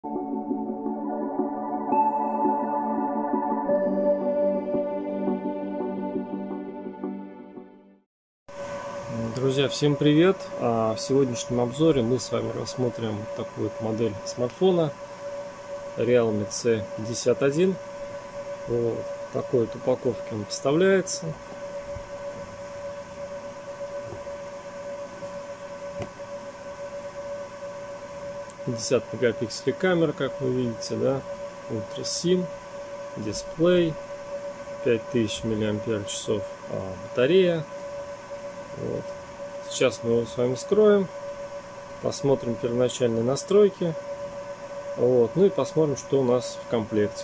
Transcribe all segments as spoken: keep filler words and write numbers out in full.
Друзья, всем привет! В сегодняшнем обзоре мы с вами рассмотрим такую вот модель смартфона Realme си пятьдесят один. Вот такой вот упаковке он поставляется. пятьдесят мегапикселей камера, как вы видите, да, Ultra SIM, дисплей, пять тысяч миллиампер-часов батарея. Вот. Сейчас мы его с вами скроем, посмотрим первоначальные настройки, вот, ну и посмотрим, что у нас в комплекте.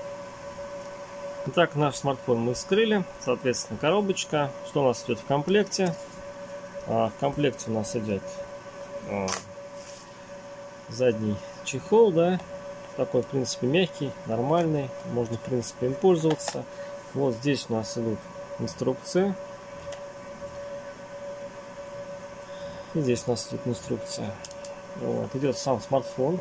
Итак, наш смартфон мы вскрыли, соответственно, коробочка. Что у нас идет в комплекте? А, в комплекте у нас идет а, задний чехол, да, такой, в принципе, мягкий, нормальный, можно, в принципе, им пользоваться. Вот здесь у нас идут инструкции. И здесь у нас идет инструкция. Вот, идет сам смартфон.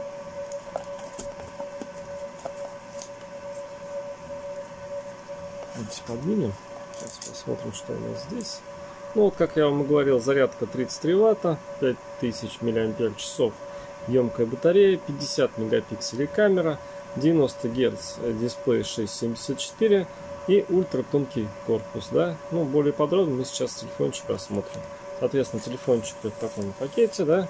Давайте подвинем. Сейчас посмотрим, что у нас здесь. Ну вот, как я вам и говорил, зарядка тридцать три ватта, пять тысяч миллиампер-часов, емкая батарея, пятьдесят мегапикселей камера, девяносто герц дисплей шесть семьдесят четыре и ультра тонкий корпус. Да? Ну, более подробно мы сейчас телефончик рассмотрим. Соответственно, телефончик в таком пакете, да.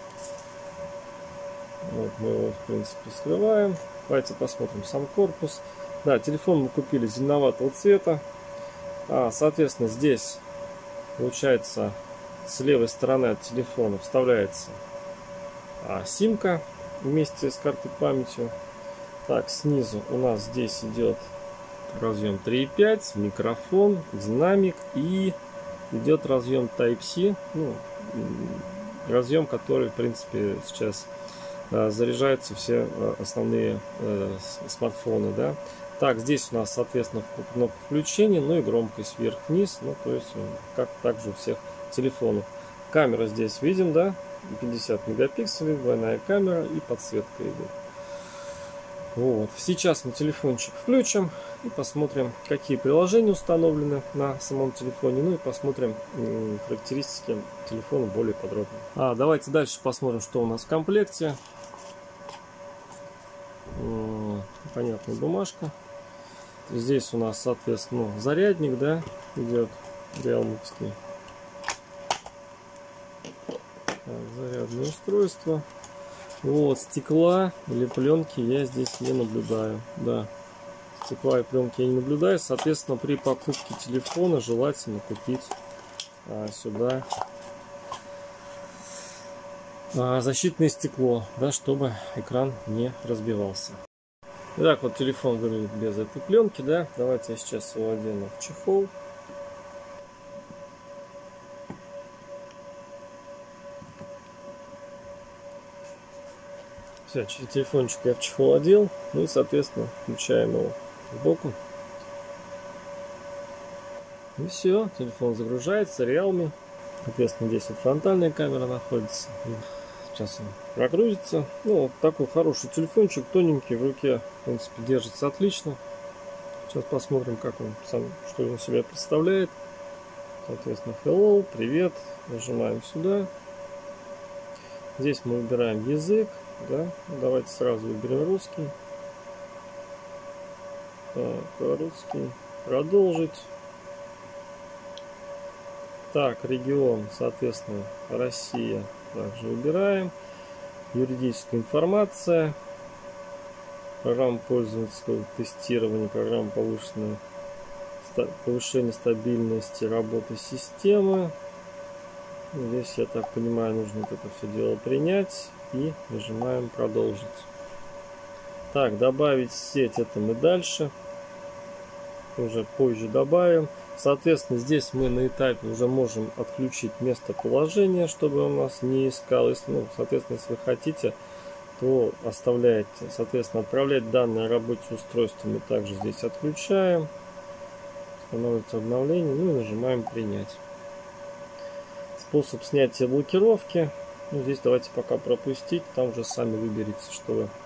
Вот мы его, в принципе, скрываем. Давайте посмотрим сам корпус. Да, телефон мы купили зеленоватого цвета. А, соответственно, здесь, получается, с левой стороны от телефона вставляется а, симка вместе с картой памятью. Так, снизу у нас здесь идет разъем три и пять, микрофон, динамик и идет разъем Type-C, ну, разъем, который, в принципе, сейчас а, заряжаются все а, основные а, смартфоны, да. Так, здесь у нас, соответственно, кнопка включения, ну и громкость вверх-вниз, ну, то есть, как также у всех телефонов. Камера здесь видим, да, пятьдесят мегапикселей, двойная камера и подсветка идет. Вот. Сейчас мы телефончик включим и посмотрим, какие приложения установлены на самом телефоне. Ну и посмотрим характеристики телефона более подробно. А, давайте дальше посмотрим, что у нас в комплекте. Понятная бумажка. Здесь у нас, соответственно, зарядник, да, идет Realme-ский. Зарядное устройство. Вот, стекла или пленки я здесь не наблюдаю. Да, стекла и пленки я не наблюдаю. Соответственно, при покупке телефона желательно купить а, сюда а, защитное стекло, да, чтобы экран не разбивался. Итак, вот телефон выглядит без этой пленки, да. Давайте я сейчас его одену в чехол. Все, телефончик я в чехол одел, ну и, соответственно, включаем его сбоку. И все, телефон загружается, Realme. Соответственно, здесь вот фронтальная камера находится. Сейчас он прогрузится. Ну, вот такой хороший телефончик, тоненький, в руке, в принципе, держится отлично. Сейчас посмотрим, как он сам, что он из себя представляет. Соответственно, hello, привет. Нажимаем сюда. Здесь мы выбираем язык. Да? Давайте сразу выберем русский. Так, русский. Продолжить. Так, регион, соответственно, Россия. Также выбираем. Юридическая информация. Программа пользовательского тестирования. Программа повышенного, повышения стабильности работы системы. Здесь, я так понимаю, нужно это все дело принять. И нажимаем продолжить. Так, добавить сеть, это мы дальше уже позже добавим. Соответственно, здесь мы на этапе уже можем отключить местоположение, чтобы у нас не искал. Если, ну, соответственно, если вы хотите, то оставляете. Соответственно, отправлять данные о работе устройства мы также здесь отключаем. Становится обновление, ну и нажимаем принять. Способ снятия блокировки. Ну, здесь давайте пока пропустить, там уже сами выберите, что вы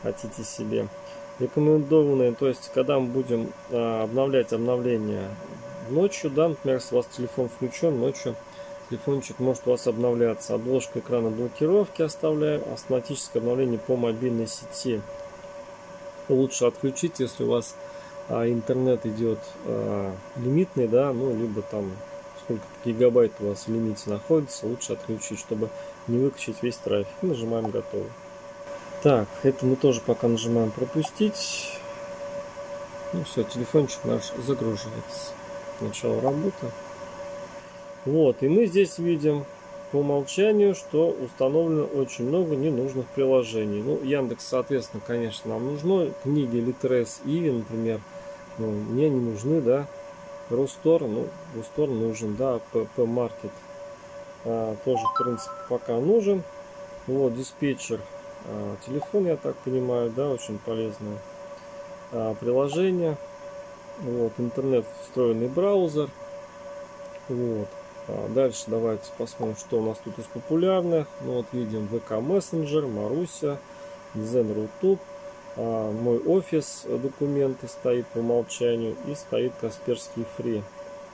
хотите себе. Рекомендованные, то есть когда мы будем а, обновлять обновления ночью, да, например, если у вас телефон включен, ночью телефончик может у вас обновляться. Обложка экрана блокировки оставляем. Автоматическое обновление по мобильной сети лучше отключить, если у вас а, интернет идет а, лимитный, да, ну либо там сколько гигабайт у вас в лимите находится, лучше отключить, чтобы не выкачать весь трафик. Нажимаем готово. Так, это мы тоже пока нажимаем пропустить. Ну все, телефончик наш загружается. Начало работы. Вот, и мы здесь видим по умолчанию, что установлено очень много ненужных приложений. Ну, Яндекс, соответственно, конечно, нам нужно. Книги Литрес, Иви, например, ну, мне не нужны, да. Рустор, ну, Рустор нужен, да. ПП-маркет а, тоже, в принципе, пока нужен. Вот, диспетчер. А, телефон, я так понимаю, да, очень полезное а, приложение. Вот, интернет встроенный браузер. Вот. А дальше давайте посмотрим, что у нас тут из популярных. Ну, вот видим вэ ка Messenger, Маруся, Zen.Rutube, а, мой офис документы стоит по умолчанию и стоит Касперский Free.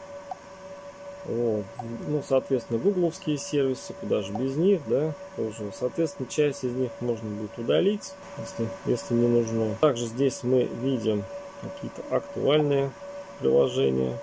Вот. Ну, соответственно, гугловские сервисы, куда же без них, да, тоже. Соответственно, часть из них можно будет удалить, если, если не нужно. Также здесь мы видим какие-то актуальные приложения.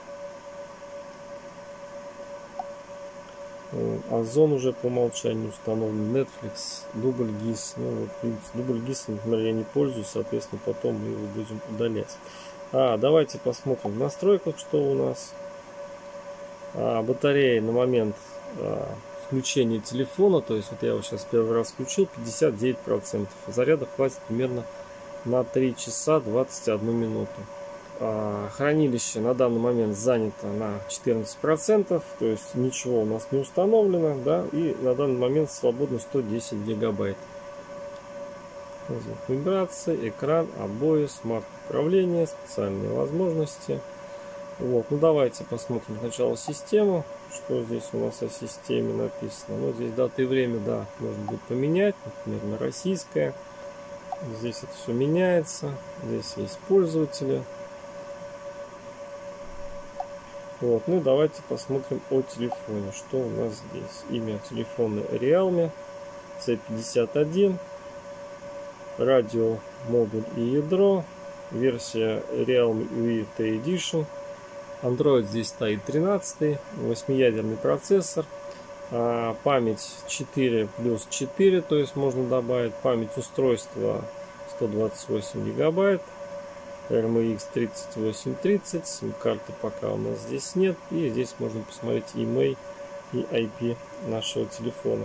Озон уже по умолчанию установлен, Netflix, DoubleGIS. Ну, вот, видите, DoubleGIS, например, я не пользуюсь, соответственно, потом мы его будем удалять. А, давайте посмотрим в настройках, что у нас. А, батарея на момент а, включения телефона, то есть вот я его сейчас первый раз включил, пятьдесят девять процентов. Заряда хватит примерно на три часа двадцать одну минуту. Хранилище на данный момент занято на четырнадцать процентов, то есть ничего у нас не установлено, да, и на данный момент свободно сто десять гигабайт. Звук вибрации, экран, обои, смарт-управление, специальные возможности. Вот, ну давайте посмотрим сначала систему, что здесь у нас о системе написано. Ну, здесь дата и время, да, можно будет поменять, например, на российское. Здесь это все меняется, здесь есть пользователи. Вот, ну и давайте посмотрим о телефоне, что у нас здесь. Имя телефона Realme си пятьдесят один, радио, модуль и ядро, версия Realme ю и ти Edition, Android здесь стоит тринадцатый, восьмиядерный процессор, а память четыре плюс четыре, то есть можно добавить память устройства сто двадцать восемь гигабайт. эр эм икс тридцать восемь тридцать, сим-карты пока у нас здесь нет, и здесь можно посмотреть имей и ай пи нашего телефона.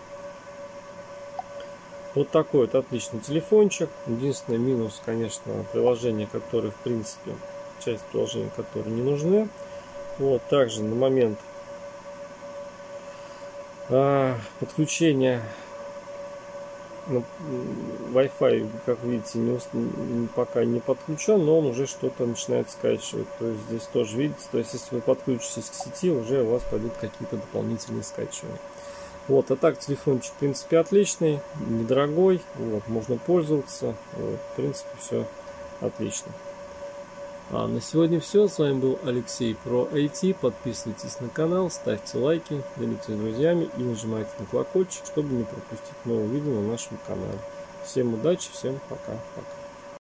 Вот такой вот отличный телефончик. Единственный минус, конечно, приложения, которые, в принципе, часть приложений, которые не нужны. Вот, также на момент а, подключения ну, Wi-Fi, как видите, не, пока не подключен, но он уже что-то начинает скачивать. То есть здесь тоже видите, то есть если вы подключитесь к сети, уже у вас пойдут какие-то дополнительные скачивания. Вот, а так телефончик, в принципе, отличный, недорогой, вот, можно пользоваться, вот, в принципе, все отлично. А на сегодня все. С вами был Алексей про ай ти. Подписывайтесь на канал, ставьте лайки, делитесь с друзьями и нажимайте на колокольчик, чтобы не пропустить новые видео на нашем канале. Всем удачи, всем пока-пока.